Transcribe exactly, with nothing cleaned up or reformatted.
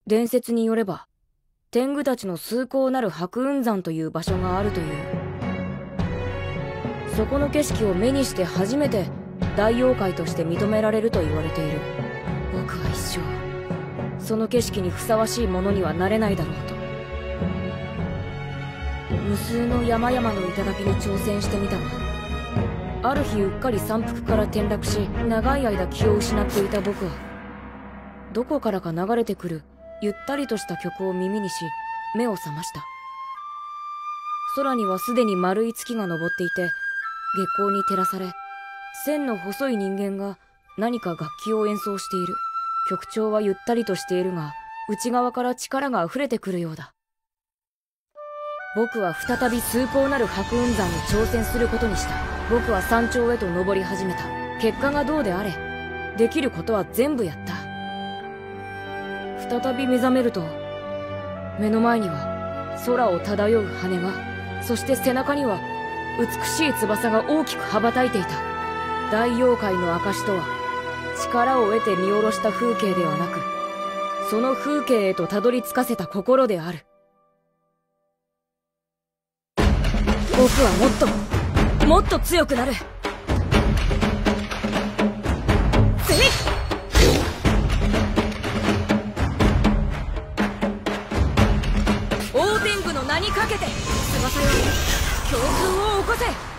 伝説によれば天狗たちの崇高なる白雲山という場所があるという。そこの景色を目にして初めて大妖怪として認められると言われている。僕は一生その景色にふさわしいものにはなれないだろうと。無数の山々の頂に挑戦してみたが、ある日うっかり山腹から転落し、長い間気を失っていた僕はどこからか流れてくるゆったりとした曲を耳にし、目を覚ました。空にはすでに丸い月が昇っていて、月光に照らされ、線の細い人間が何か楽器を演奏している。曲調はゆったりとしているが、内側から力が溢れてくるようだ。僕は再び崇高なる白雲山に挑戦することにした。僕は山頂へと登り始めた。結果がどうであれ、できることは全部やった。再び目覚めると、目の前には空を漂う羽が、そして背中には美しい翼が大きく羽ばたいていた。大妖怪の証とは、力を得て見下ろした風景ではなく、その風景へとたどり着かせた心である。僕はもっともっと強くなる。ぜい！大天狗の名にかけて、翼よ、強風を起こせ。